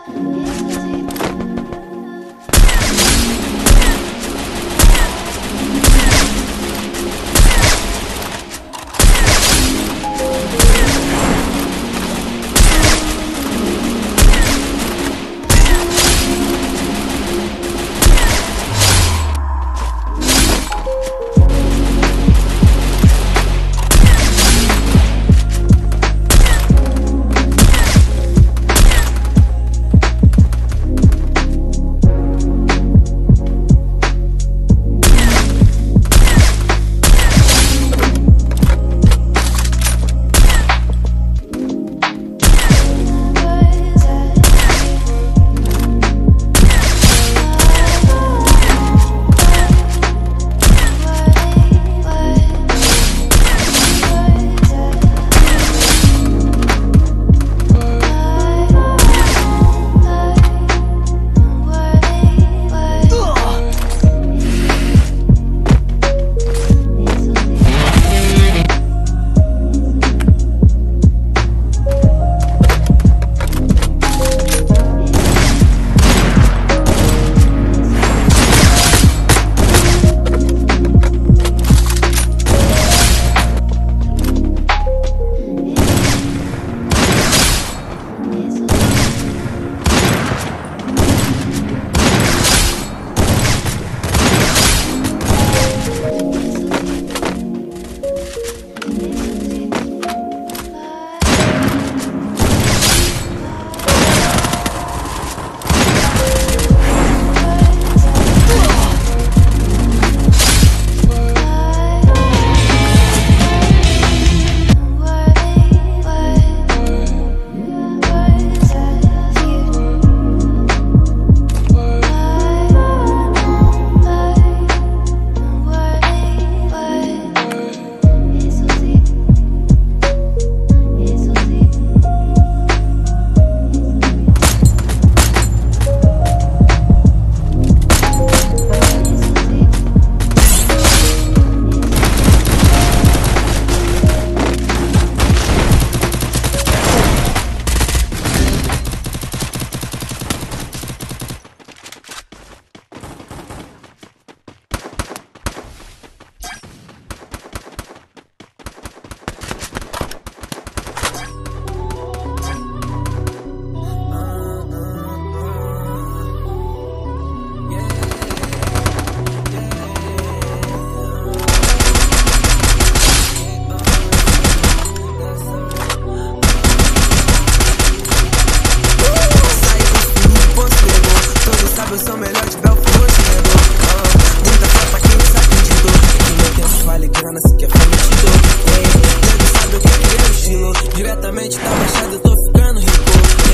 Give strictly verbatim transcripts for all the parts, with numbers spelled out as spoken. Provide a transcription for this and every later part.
diretamente da baixada, eu tô ficando rico.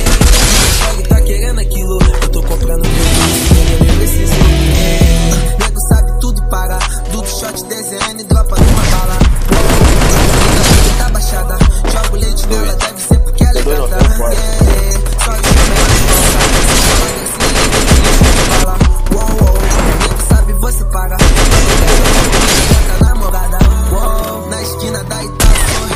Ei, nego tá querendo aquilo, eu tô comprando tudo, eu nem preciso. Ei, nego sabe tudo para, duplo shot, D Z N, dropa numa bala. Ei, tá baixada, jogo leite nela, deve ser porque ela é gata. Ei, só de bala. Nego sabe, você para, tá namorada. Na esquina da Itália.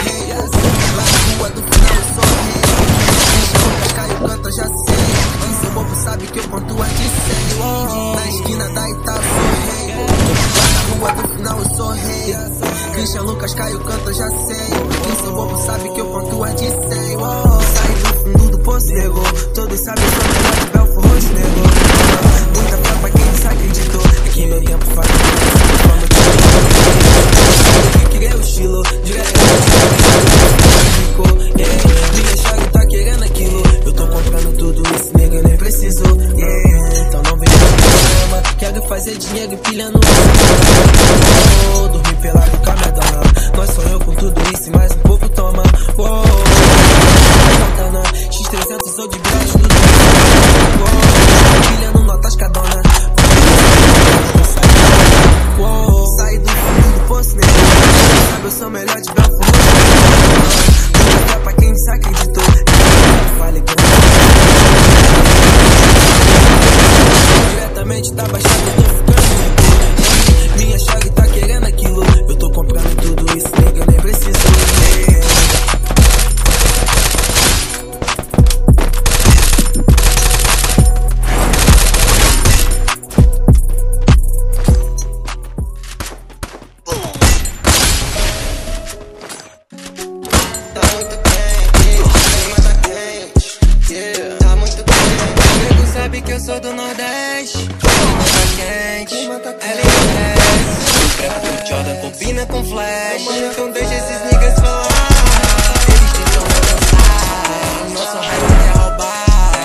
Já sei, quem sou bobo sabe que eu pontuo é de cem. Na esquina da Ita eu sou rei, lá na rua do final eu sou rei. Christian, Lucas, Caio, canta, já sei. Quem sou bobo sabe que eu pontuo é de cem. Saí do fundo do poço, nego. Todos sabem que eu sou melhor que Belfort Roxo, nego. Muita fé pra quem desacreditou, é que meu tempo faz como eu queria o estilo, diretamente ficou. Minha chave tá querendo aquilo, eu tô comprando tudo isso, nega, eu nem preciso. Yeah. Então não vem com problema, quero fazer dinheiro empilhando. Oh, dormir pelado com a minha dona, nós sonhou com tudo isso e mais um pouco toma. Oh, X trezentos ou de graça, tudo. Oh, empilhando notas cadona. Oh, saí do fundo do poço, nega. Sabe, eu sou melhor de Belfort Roxo. Pra quem desacreditou, fale com diretamente da baixada, eu tô ficando rico. Minha chave tá querendo aquilo, eu tô comprando tudo isso, nega, eu nem preciso. que eu sou do Nordeste. Clima tá quente, L S. Preto Jordan combina com flash. Então deixa esses niggas falar. Eles tentam dançar, nosso rap é roubar.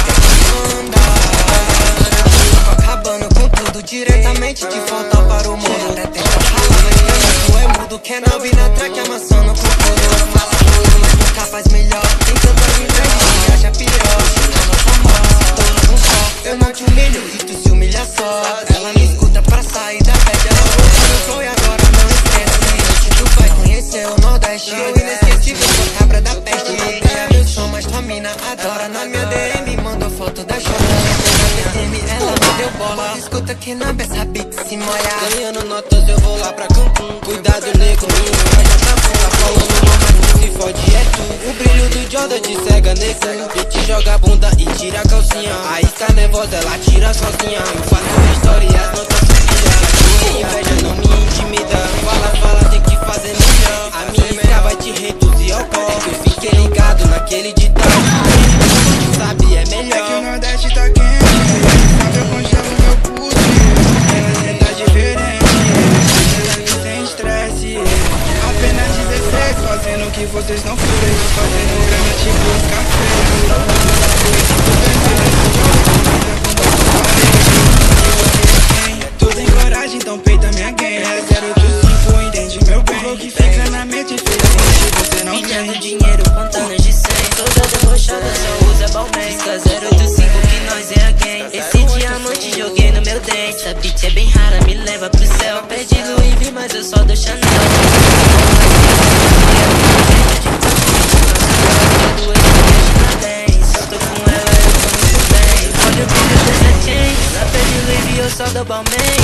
Tô acabando com tudo diretamente de volta para o mundo. Até tenta falar, mas tu é mudo. Quer não vir na track amassando com tudo. Fala tudo, mas nunca faz melhor. Tem tanta inveja que acha pior. A nossa morte, todos um só. Eu não te humilho e tu se humilha só. Ela me escuta pra sair da pele. Ela voltou no flow e agora não esquece. Tu vai conhecer o Nordeste. Eu inesquecível, sou cabra da peste. Odeia meu som, mas tua mina adora. Na minha D M mandou foto da chora. D M ela me deu bola. Escuta que na beça beat se molha. Ganhando notas eu vou lá pra Cancún. Cuidado nego, minha vai já tá full. Tá falando mal, mas quem se fode é tu. O brilho do Jordan te cega, nego. E te joga a bunda e tira a calcinha. Aí tá nervosa, ela tira sozinha. Eu faço história e as notas subiam. A inveja não me intimida. Fala, fala, tem que fazer melhor. A minha isca vai te reduzir ao pó. Eu fiquei ligado naquele ditado. Tu sabe, é melhor. É que o Nordeste tá quente. Sabe, eu congelo meu pulso. Ela tá diferente. Ela que sem estresse. Apenas dezesseis, fazendo o que vocês não fazem. Fazendo grana tipo os cafés. Tu tem coragem, então peita minha gang. É zero oito cinco, entende meu bem. O que fica na mente, infelizmente você não tem. Milhando dinheiro, contando de cem. Toda debochada só usa Balmain. Fica zero oito cinco que nós é a gang. Esse diamante joguei no meu dente. Essa bitch é bem rara, me leva pro céu. Pede Louis V, mas eu só dou Chanel. Só tô com ela, eu tô muito bem. Olha o brilho dessa chain. Ela pede Louis V, eu só dou Balmain.